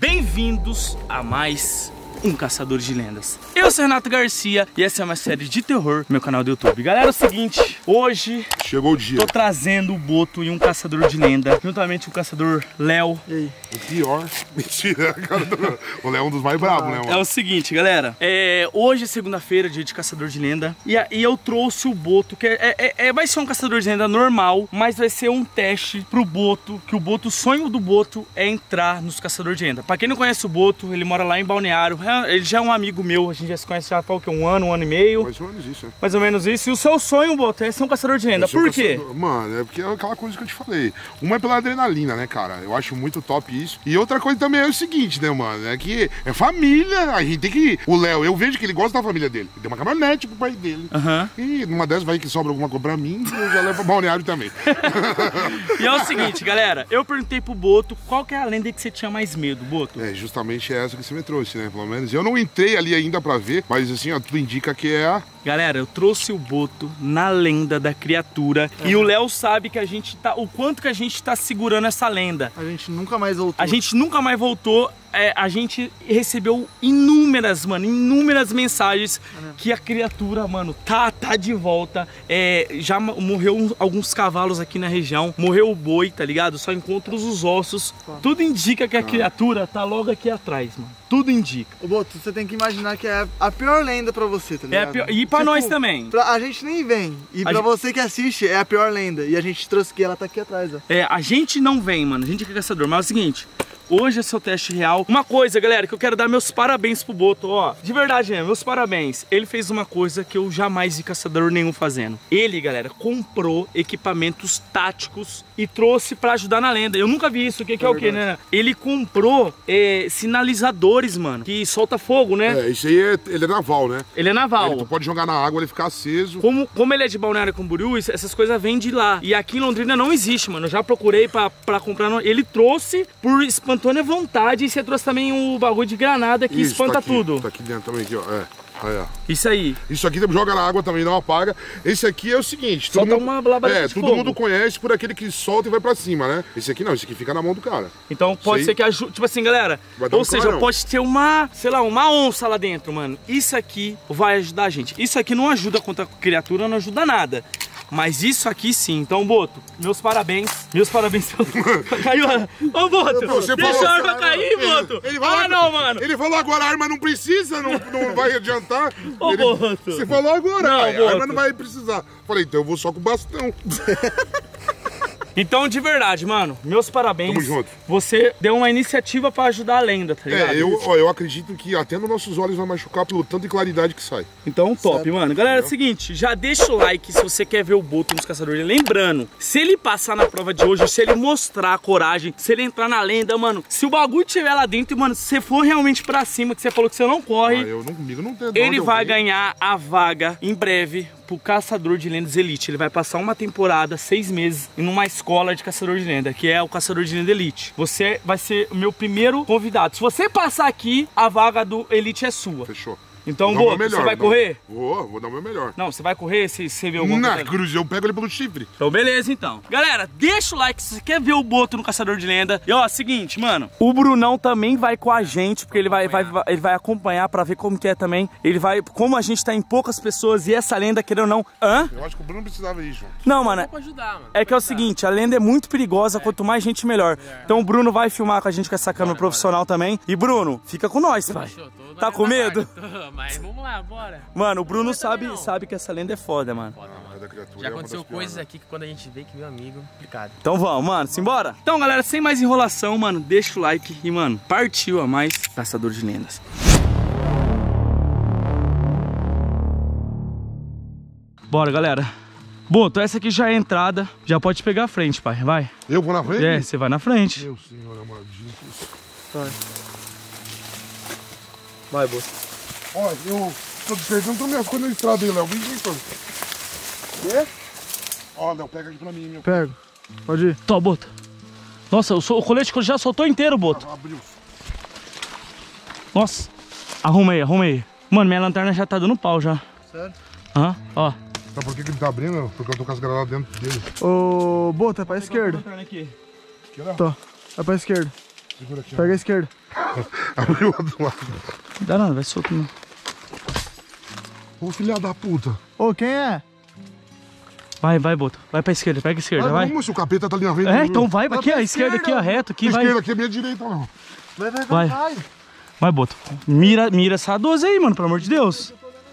Bem-vindos a mais um Caçador de Lendas. Eu sou Renato Garcia e essa é uma série de terror no meu canal do YouTube. Galera, é o seguinte, hoje chegou o dia. Tô trazendo o Boto e um caçador de lenda, juntamente com o caçador Léo. E aí? O pior. Mentira, cara. O Léo é um dos mais bravos, né, mano? É o seguinte, galera. Hoje é segunda-feira, dia de caçador de lenda. E eu trouxe o Boto, que vai ser um caçador de lenda normal, mas vai ser um teste pro Boto, que o sonho do Boto é entrar nos caçadores de lenda. Pra quem não conhece o Boto, ele mora lá em Balneário. Ele já é um amigo meu, a gente já se conhece já há um ano e meio. Mais ou menos isso, né? Mais ou menos isso. E o seu sonho, Boto, é ser um caçador de lenda. Por quê? Mano, é porque é aquela coisa que eu te falei. Uma é pela adrenalina, né, cara? Eu acho muito top isso. E outra coisa também é o seguinte, né, mano? É que é família, a gente tem que... O Léo, eu vejo que ele gosta da família dele. Ele deu uma caminhonete pro pai dele. E numa dessas vai que sobra alguma coisa pra mim, eu já levo pra Balneário também. E é o seguinte, galera. Eu perguntei pro Boto qual que é a lenda que você tinha mais medo, Boto. É, justamente essa que você me trouxe, né? Pelo menos. Eu não entrei ali ainda pra ver, mas assim, ó, tudo indica que é a... Galera, eu trouxe o Boto na lenda da criatura. E o Léo sabe que a gente tá... O quanto que a gente tá segurando essa lenda. A gente nunca mais voltou. A gente nunca mais voltou. A gente recebeu inúmeras mensagens que a criatura, mano, tá de volta. Já morreu alguns cavalos aqui na região. Morreu o boi, tá ligado? Só encontra os ossos. Tudo indica que a criatura tá logo aqui atrás, mano. Tudo indica. Ô, Boto, você tem que imaginar que é a pior lenda pra você, tá ligado? E pra nós também. A gente nem vem. E pra você que assiste, é a pior lenda. E a gente trouxe que ela tá aqui atrás, ó. A gente não vem, mano. A gente é caçador. Mas é o seguinte... Hoje é seu teste real. Uma coisa, galera, que eu quero dar meus parabéns pro Boto, ó. De verdade, meus parabéns. Ele fez uma coisa que eu jamais vi caçador nenhum fazendo. Ele, galera, comprou equipamentos táticos e trouxe pra ajudar na lenda. Eu nunca vi isso. O que é o que, né? Ele comprou sinalizadores, mano, que solta fogo, né? Isso aí ele é naval, né? Ele é naval. Tu pode jogar na água, ele fica aceso. Como ele é de Balneário Camboriú, essas coisas vêm de lá. E aqui em Londrina não existe, mano. Eu já procurei pra comprar. Ele trouxe por espontânea vontade, e você trouxe também o bagulho de granada que espanta tudo. Tá aqui dentro também, aqui, ó. Aí, ó. Isso aí. Isso aqui joga na água também, não apaga. Esse aqui é o seguinte, solta uma labareda de todo fogo. mundo conhece por aquele que solta e vai pra cima, né? Esse aqui não, esse aqui fica na mão do cara. Então pode ser que ajude, tipo assim, galera, ou seja, pode ter uma, sei lá, uma onça lá dentro, mano. Isso aqui vai ajudar a gente. Isso aqui não ajuda contra a criatura, não ajuda nada. Mas isso aqui sim. Então, Boto, meus parabéns. Meus parabéns. Caiu a... Ô, Boto, deixa a arma cair, Boto. Não, mano. Ele falou agora, a arma não precisa, não vai adiantar. Ô, Boto. Você falou agora, não, a arma não vai precisar. Falei, então eu vou só com o bastão. Então, de verdade, mano, meus parabéns. Tamo junto. Você deu uma iniciativa pra ajudar a lenda, tá ligado? Eu acredito que até nos nossos olhos vai machucar pelo tanto de claridade que sai. Então, top, mano. Galera, é o seguinte, já deixa o like se você quer ver o Boto nos caçadores. Lembrando, se ele passar na prova de hoje, se ele mostrar a coragem, se ele entrar na lenda, mano, se o bagulho estiver lá dentro, mano, se você for realmente pra cima, que você falou que você não corre, comigo não tem. Ele vai ganhar a vaga em breve pro Caçador de Lendas Elite. Ele vai passar uma temporada, 6 meses, em uma escola de Caçador de Lenda, que é o Caçador de Lenda Elite. Você vai ser o meu primeiro convidado. Se você passar aqui, a vaga do Elite é sua. Fechou. Então, Boto, você vai correr? Vou dar o meu melhor. Não, você vai correr se você vê alguma coisa? Não, Cruz, eu pego ele pelo chifre. Então, beleza, então. Galera, deixa o like se você quer ver o Boto no Caçador de Lenda. E, ó, seguinte, mano, o Brunão também vai com a gente, porque ele vai acompanhar pra ver como que é também. Ele vai, como a gente tá em poucas pessoas e essa lenda, querendo ou não... Hã? Eu acho que o Bruno precisava ir junto. Não, mano, é que é o seguinte, a lenda é muito perigosa, quanto mais gente, melhor. Então o Bruno vai filmar com a gente com essa câmera profissional também. E, Bruno, fica com nós, pai. Tá com medo? Mas vamos lá, bora. Mano, o Bruno sabe que essa lenda é foda, mano. Já aconteceu coisas aqui que quando a gente vê que meu amigo, complicado. Então vamos, mano, simbora? Então, galera, sem mais enrolação, mano, deixa o like e, mano, partiu a mais Caçador de Lendas. Bora, galera. Boto, essa aqui já é a entrada. Já pode pegar a frente, pai. Vai. Eu vou na frente? Você vai na frente. Meu senhor amadinho. Vai. Vai, Boto. Olha, eu tô perdendo minhas coisas na estrada aí, Léo. Vem, Quê? Ó, Léo, pega aqui pra mim, meu. Pego. Pode ir. Tô, Boto. Nossa, o colete já soltou inteiro, Boto. Abriu. Nossa. Arruma aí. Mano, minha lanterna já tá dando pau já. Sério? Aham, ó. Sabe por que ele tá abrindo? Porque eu tô com as granadas dentro dele. Ô, Boto, é pra esquerda. Aqui. Tô. É pra esquerda. Segura aqui. Pega a esquerda. Abriu o outro lado. Não dá nada, vai solto não. Ô, filha da puta. Ô, quem é? Vai, Boto. Vai pra esquerda, pega a esquerda, vai. Como se o capeta tá ali na frente? É, então vai aqui, ó, esquerda aqui, ó, reto aqui, vai. Esquerda aqui é minha direita, não. Vai. Vai, Boto. Mira essa 12 aí, mano, pelo amor de Deus.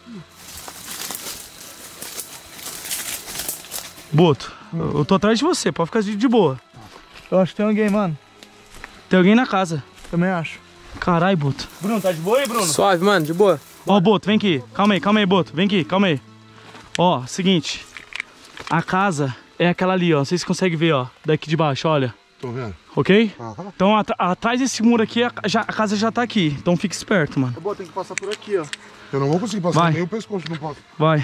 Boto, eu tô atrás de você, pode ficar de boa. Eu acho que tem alguém, mano. Tem alguém na casa. Também acho. Caralho, Boto. Bruno, tá de boa aí, Bruno? Suave, mano, de boa. Ó, Boto, vem aqui. Calma aí, Boto. Vem aqui, calma aí. Ó, seguinte. A casa é aquela ali, ó. Vocês conseguem ver, ó. Daqui de baixo, olha. Tô vendo. Ok? Aham. Então, atrás desse muro aqui, a casa já tá aqui. Então fique esperto, mano. Tem que passar por aqui, ó. Eu não vou conseguir passar Vai. nem o pescoço, não posso. Vai.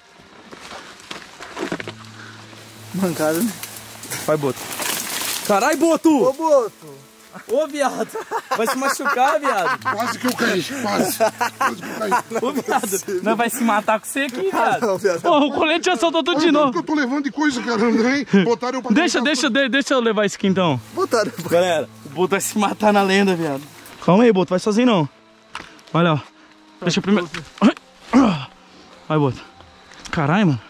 Mancada, né? Vai, Boto. Caralho, Boto! Ô, Boto! Ô, viado. Vai se machucar, viado. Quase que eu caí, quase. Quase que eu caí. Ô, viado. Não vai se matar com você aqui, viado. Não, viado. Ô, o colete já soltou tudo de Olha novo. que eu tô levando de coisa, caramba, hein? Botaram eu pra Deixa dentro. eu levar isso aqui, então. Botaram. Galera, o Boto vai se matar na lenda, viado. Calma aí, Boto. Vai sozinho, não. Olha, ó. Deixa eu primeiro... Vai, Boto. Caralho, mano.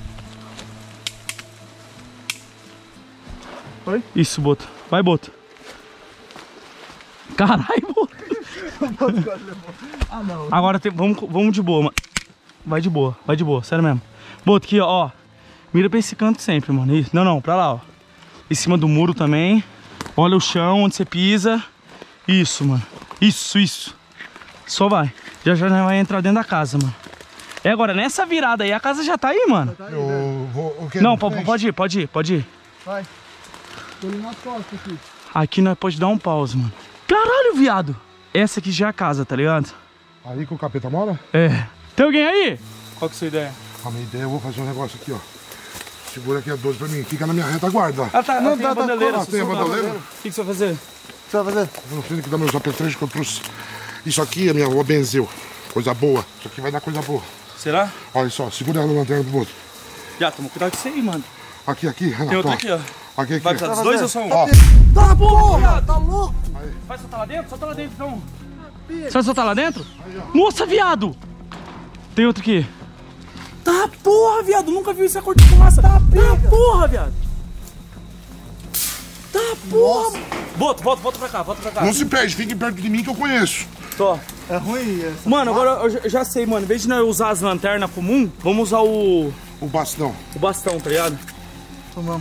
Oi? Isso, Boto. Vai, Boto. Caralho, Boto. Ah, não. Agora vamos de boa, mano. Vai de boa, sério mesmo. Boto aqui, ó. Mira pra esse canto sempre, mano. Isso. Não, pra lá, ó. Em cima do muro também. Olha o chão onde você pisa. Isso, mano. Isso. Só vai. Já vai entrar dentro da casa, mano. É agora, nessa virada aí, a casa já tá aí, mano. Eu vou... o quê? Não, pode ir. Vai. Tô ali nas costas aqui. Aqui nós pode dar um pause, mano. Caralho, viado. Essa aqui já é a casa, tá ligado? Aí que o capeta mora? É. Tem alguém aí? Qual que é a sua ideia? A minha ideia, eu vou fazer um negócio aqui, ó. Segura aqui a 12 pra mim. Fica na minha retaguarda, ó. Ah, tá. Não, Tem a bandeleira. tem a bandeleira? O que você vai fazer? O que você vai fazer? Eu não sei que dá meus apetrechos que eu trouxe. Isso aqui é minha rua benzeu. Coisa boa. Isso aqui vai dar coisa boa. Será? Olha só, segura ela na lanterna do outro. Já, toma cuidado com isso aí, mano. Aqui, Renato. Tem outro ó. aqui, ó. Aqui. Vai precisar dos dois ou só um? Ó, Tá, porra! Tá louco? Vai soltar lá dentro? Solta lá dentro, então. Você vai soltar lá dentro? Nossa, viado! Tem outro aqui. Tá, porra, viado. Nunca viu isso a cor de fumaça. Tá, porra, viado. Tá, porra. Volta pra cá. não se perde, fique perto de mim que eu conheço. Tô. É ruim essa. Mano, agora eu já sei, mano. Em vez de nós usar as lanternas comum, vamos usar o bastão. bastão, tá ligado? Tomamos.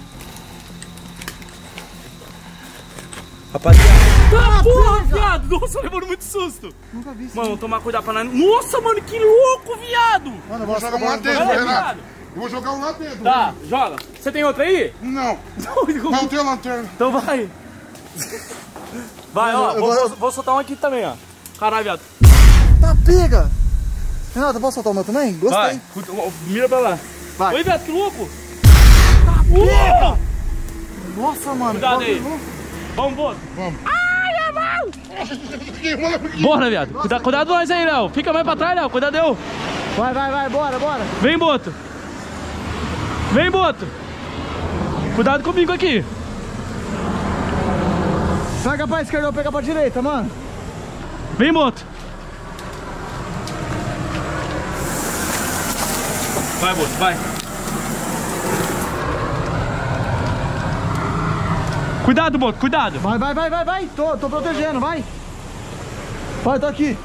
Rapaziada. Tá, porra, viado. Nossa, levando muito susto. Nunca vi isso. Mano, vamos tomar cuidado pra nós. Nossa, mano, que louco, viado. Mano, eu Vou jogar um lá dentro, Vai, Renato. viado. Eu vou jogar um lá dentro. Tá, joga. Você tem outra aí? Não, não tem a lanterna. Então vai. Vai, ó. Vou soltar um aqui também, ó. Caralho, viado. Tá, pega! Renato, posso soltar o meu também? Gostei. Vai. Mira pra lá. Vai. Oi, viado, que louco. Tá, porra. Nossa, mano. Cuidado aí. Vamos, Boto. Vamos. Ai, irmão. Bora, viado. Cuidado nós aí, Léo. Fica mais pra trás, Léo. Cuidado eu. Vai, bora. Vem, Boto. Cuidado comigo aqui. Pega pra esquerda ou pega pra direita, mano. Vem, Boto. Vai, Boto, vai. Cuidado, Boto, cuidado. Vai. Tô protegendo, vai. Vai, tô aqui.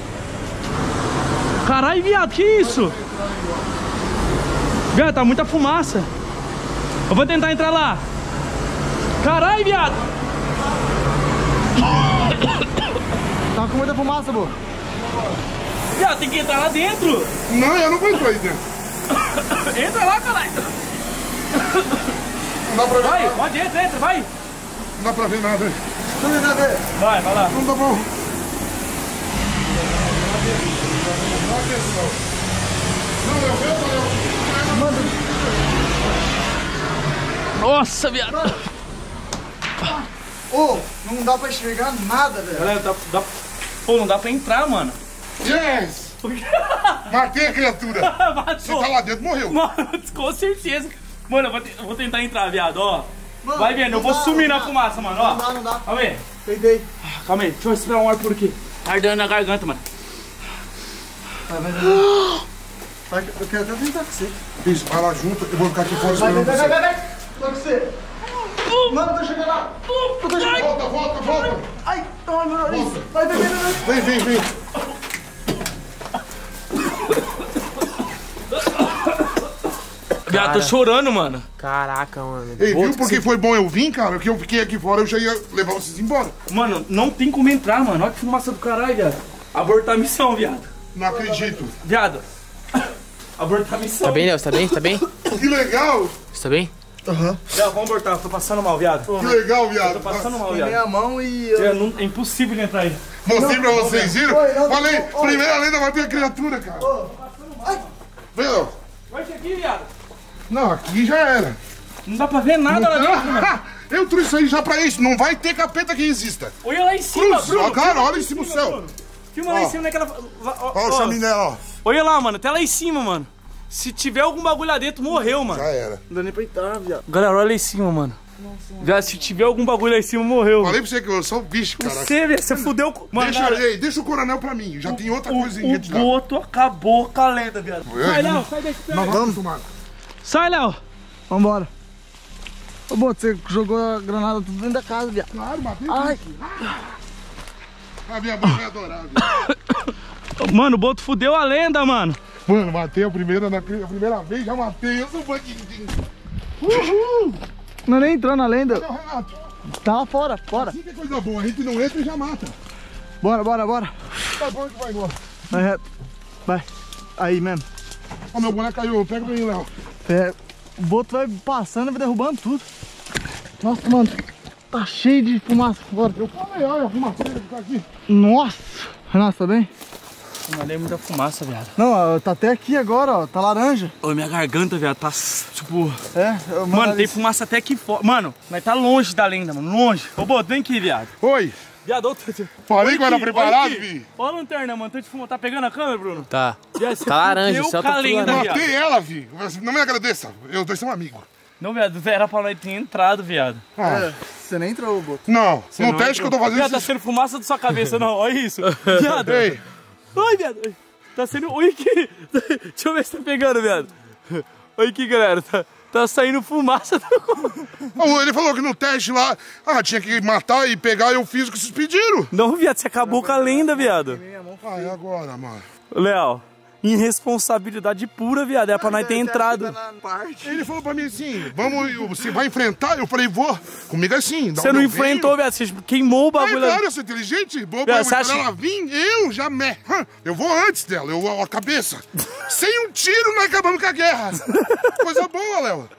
Caralho, viado, que isso? Viado, tá muita fumaça. Eu vou tentar entrar lá. Caralho, viado. Tá com muita fumaça, pô. Viado, tem que entrar lá dentro. Não, eu não vou entrar aí dentro. Entra lá, caralho. Não dá pra ver Vai, nada. pode entrar, entra, vai. Não dá pra ver nada. Deixa eu ver. Vai lá. Não dá pra... Nossa, viado. Ô, não dá pra enxergar nada, velho. Galera, Pô, não dá pra entrar, mano. Yes! Matei a criatura. Você Matou. tá lá dentro, morreu. Mano, com certeza. Mano, eu vou tentar entrar, viado, ó. Mano, Vai vendo, eu vou sumir na fumaça, mano, ó. Não dá. Calma aí. Peidei. Calma aí, deixa eu respirar um ar por aqui. Tá ardendo na garganta, mano. Vai. Eu quero até tentar com você. Isso, vai lá junto, eu vou ficar aqui fora esperando você. Vai. Tô com você. Mano, eu tô chegando lá. Volta. Ai, toma meu nariz. Vai. Vem. Viado, tô chorando, mano. Caraca, mano. Ei, viu porque foi bom eu vir, cara? Porque eu fiquei aqui fora, eu já ia levar vocês embora. Mano, não tem como entrar, mano. Olha que fumaça do caralho, viado. Abortar a missão, viado. Não acredito. Viado. Abortar a missão. Tá bem, Léo? Você tá bem? Tá bem? Que legal. Você tá bem? Aham. Viado, vamos abortar. Eu tô passando mal, viado. Que legal, viado. Tô passando mal, Queimei viado. a mão e... É impossível de entrar aí. Mostrei pra vocês, viram? Oi, não, Falei, não, primeira lenda vai ter a criatura, cara. Vem, ó. Vai aqui, viado. Não, aqui já era. Não dá pra ver nada lá dentro, mano. Eu trouxe isso aí já pra isso. Não vai ter capeta que exista. Olha lá em cima, Cruz, Bruno. ó, cara, olha em cima do céu. Filma lá Ó. em cima naquela... Ó o chaminé, ó. Olha lá, mano. Até lá em cima, mano. Se tiver algum bagulho lá dentro, morreu, mano. Já era. Não dá nem pra entrar, viado. Galera, olha lá em cima, mano. Viado, se tiver algum bagulho lá em cima, morreu. Falei pra você que eu sou um bicho, cara. Você fudeu... Mano, Deixa o coronel pra mim. Já tem outra coisa em o gente lá. Boto acabou com a lenda, viado. Sai, Léo. Sai daqui. Nós vamos tomar. Sai, Léo. Vambora. Ô, Boto, você jogou a granada tudo dentro da casa, viado. Claro, bateu. Ai. A minha boca é adorável. Mano, o Boto fudeu a lenda, mano. Mano, matei a primeira vez, já matei. Eu sou bandidinho. Não é nem entrou na lenda. Cadê o Renato? Tá fora. Assim que é coisa boa. A gente não entra e já mata. Bora. Tá bom que vai embora. Vai reto. Vai. Aí mesmo. Ó, meu boneco caiu. Pega pra mim, Léo. O Boto vai passando e vai derrubando tudo. Nossa, mano. Tá cheio de fumaça. Bora. Eu falei, olha a fumaceira que tá aqui. Nossa. Renato, tá bem? Mandei muita fumaça, viado. Não, ó, tá até aqui agora, ó. Tá laranja. Ô, minha garganta, viado, tá tipo... É, Mano, tem fumaça até aqui fora. Mano, mas tá longe da lenda, mano. Longe. Ô, Boto, vem aqui, viado. Oi. Viado, outro... Falei que eu era preparado, vi. Olha a lanterna, mano. Tá pegando a câmera, Bruno? Tá. Viado, você Tá laranja, fudeu o céu com a tá tudo lenda, laranja. viado. Matei ela, vi. Não me agradeça. Eu dois somos amigos. Não, viado, era pra nós ter entrado, viado. É, você nem entrou, Boto. Não, Você no não teste que eu tô fazendo... Viado, tá sendo fumaça da sua cabeça, não. Olha isso. Viado. Ei, Oi, viado. Tá sendo... Oi, aqui. Deixa eu ver se tá pegando, viado. Olha aqui, galera. Tá saindo fumaça do... ele falou que no teste lá, tinha que matar e pegar, eu fiz o que vocês pediram. Não, viado, você acabou com a lenda, viado. Ah, e agora, mano? Léo, irresponsabilidade pura, viado. É pra nós ter entrado. Ele falou pra mim assim, você vai enfrentar? Eu falei, vou. Comigo é assim. Você não enfrentou, viado. Você queimou o bagulho. Claro, eu sou inteligente. Viado, você acha... ela vir, eu já eu vou antes dela, a cabeça. Sem um tiro, nós acabamos com a guerra. Coisa boa, Léo.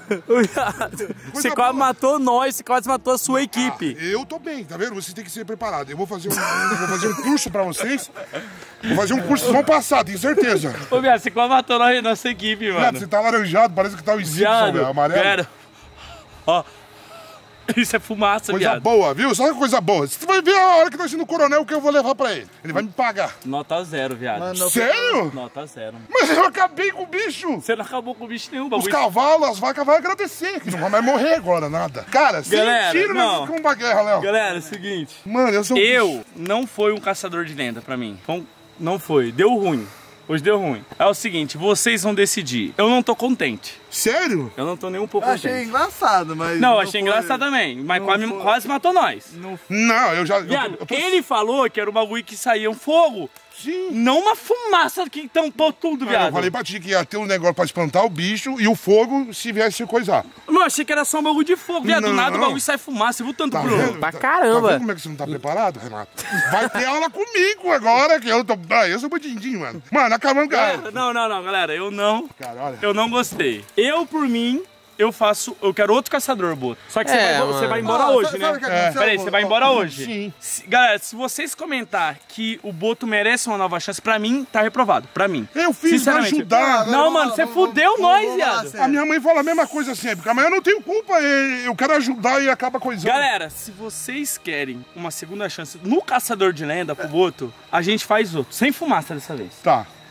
Você quase matou nós, você quase matou a sua equipe. Eu tô bem, tá vendo? Vocês têm que ser preparados. Eu vou fazer um curso pra vocês. Vou fazer um curso, vocês vão passar, tenho certeza. Ô, viado, você quase matou nossa equipe, mano. Viado, você tá alaranjado, parece que tá o Viado, velho, amarelo. Pera. Ó. Isso é fumaça, Coisa viado. boa, viu? Só coisa boa. Você vai ver a hora que nós no coronel o que eu vou levar pra ele. Ele vai me pagar. Nota 0, viado. Mano, Sério? Nota 0. Mas eu acabei com o bicho. Você não acabou com o bicho nenhum, Os bagulho. cavalos, as vacas vão agradecer, que não vai mais morrer agora, nada. Cara, sem Galera, tiro não. nós ficamos pra guerra, Léo. Galera, é o seguinte. Mano, eu sou um Eu bicho. não fui um caçador de lenda pra mim. Então, não foi. Deu ruim. Hoje deu ruim. É o seguinte, vocês vão decidir. Eu não tô contente. Sério? Eu não tô nem um pouco Eu achei contente. engraçado, mas... Não, achei foi- engraçado também. Mas não quase, foi. quase matou nós. Não, eu já... Viado, eu tô... ele falou que era um bagulho que saía um fogo. Sim. Não uma fumaça que tampou tudo, viado. Eu falei pra ti que ia ter um negócio pra espantar o bicho e o fogo se viesse coisar. Não, achei que era só um bagulho de fogo, viado. Do Não. nada o bagulho sai fumaça. Você viu tanto, Tá Bruno? vendo? Pra Tá caramba. vendo como é que você não tá preparado, Renato? Vai ter aula comigo agora, que eu tô... eu sou bandidinho, mano. Mano, acabamos com Galera, não, galera. Eu Cara, olha. não gostei. Eu, por mim, eu quero outro caçador, Boto. Só que É, você vai mano. embora hoje, sabe né? o que aconteceu, Peraí, Boto? você vai embora hoje. Sim. Galera, se vocês comentar que o Boto merece uma nova chance, pra mim, tá reprovado. Pra mim. Eu fiz pra Sinceramente. ajudar. Não, mano, você fudeu nós, viado. A minha mãe fala a mesma coisa sempre, mas eu não tenho culpa, eu quero ajudar e acaba coisando. Galera, se vocês querem uma segunda chance no caçador de lenda pro Boto, a gente faz outro. Sem fumaça dessa vez. Tá.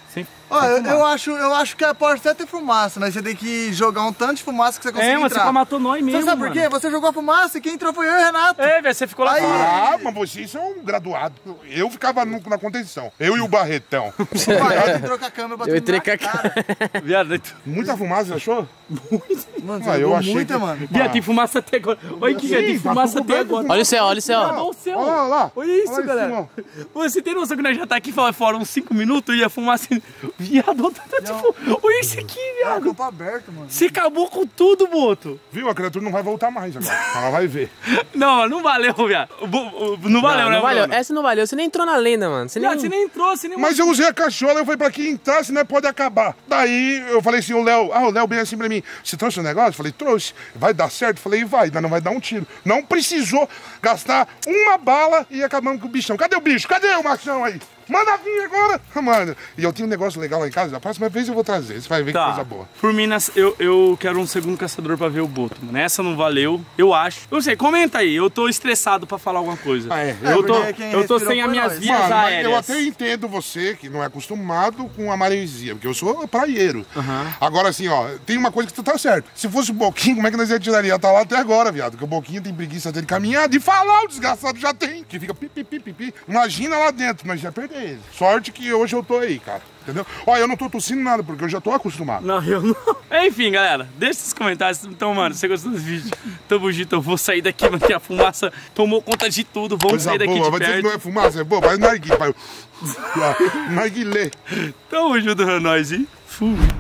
Ó, eu acho que pode até ter fumaça, mas você tem que jogar um tanto de fumaça que você consegue mas entrar. você matou nós mesmo, Você sabe por quê? Você jogou a fumaça e quem entrou foi eu e o Renato. Velho, você ficou lá Aí- fora. Ah, mas vocês são graduados. Eu ficava na contenção. Eu e o Barretão. O Barreto entrou com a câmera batendo Eu entrei na com a cara. Viado, Muita fumaça, você achou? Mano, você Ah, eu jogou achei muita, que- mano. viado, tem fumaça até agora. Olha que tem Sim, tá fumaça tudo até bem, agora. Olha o céu, olha o céu. Olha o céu. Olha lá. Olha isso, Olha em galera. cima, Você tem noção que nós já tá aqui fora uns 5 minutos e a fumaça... Viado, olha isso aqui, É viado. campo aberto, mano. Você acabou com tudo, Boto. Viu? A criatura não vai voltar mais agora. Ela vai ver. Não valeu, viado. Não valeu, né, Não valeu. Bruno? Essa não valeu. Você nem entrou na lenda, mano. Você nem... Viado, você nem entrou, você nem... Mas eu usei a cachola, eu falei pra quem entrar, senão pode acabar. Daí eu falei assim, o Léo bem assim pra mim, você trouxe o negócio? Eu falei, trouxe. Vai dar certo? Eu falei, vai, mas não vai dar um tiro. Não precisou gastar uma bala e acabamos com o bichão. Cadê o bicho? Cadê o machão aí? Manda vir agora! Mano, e eu tenho um negócio legal lá em casa, a próxima vez eu vou trazer, você vai ver que coisa boa. Por mim, eu quero um segundo caçador pra ver o Boto, mano. Essa não valeu, eu acho. Eu não sei, comenta aí, eu tô estressado pra falar alguma coisa. Ah, é. Eu tô sem as minhas nós. vias Mano, mas aéreas. eu até entendo você que não é acostumado com a maresia, porque eu sou praieiro. Agora assim, ó, tem uma coisa que tu tá certo. Se fosse o Boquinho, como é que nós ia tirar? Ia tá lá até agora, viado. Porque o Boquinho tem preguiça dele caminhar, de falar, o desgraçado já tem. Que fica pipi. Imagina lá dentro, nós ia perder ele. Sorte que hoje eu tô aí, cara. Entendeu? Ó, eu não tô tossindo nada, porque eu já tô acostumado. Não, eu não. Enfim, galera, deixa nos comentários. Então, mano, se você gostou desse vídeo, tamo junto, eu vou sair daqui, mano, que a fumaça tomou conta de tudo. Vamos Coisa sair daqui boa, de vai dizer que perto. não é fumaça, é boa, vai narguilé, pai. Narguilé. Tamo junto, é nóis, hein? Fui.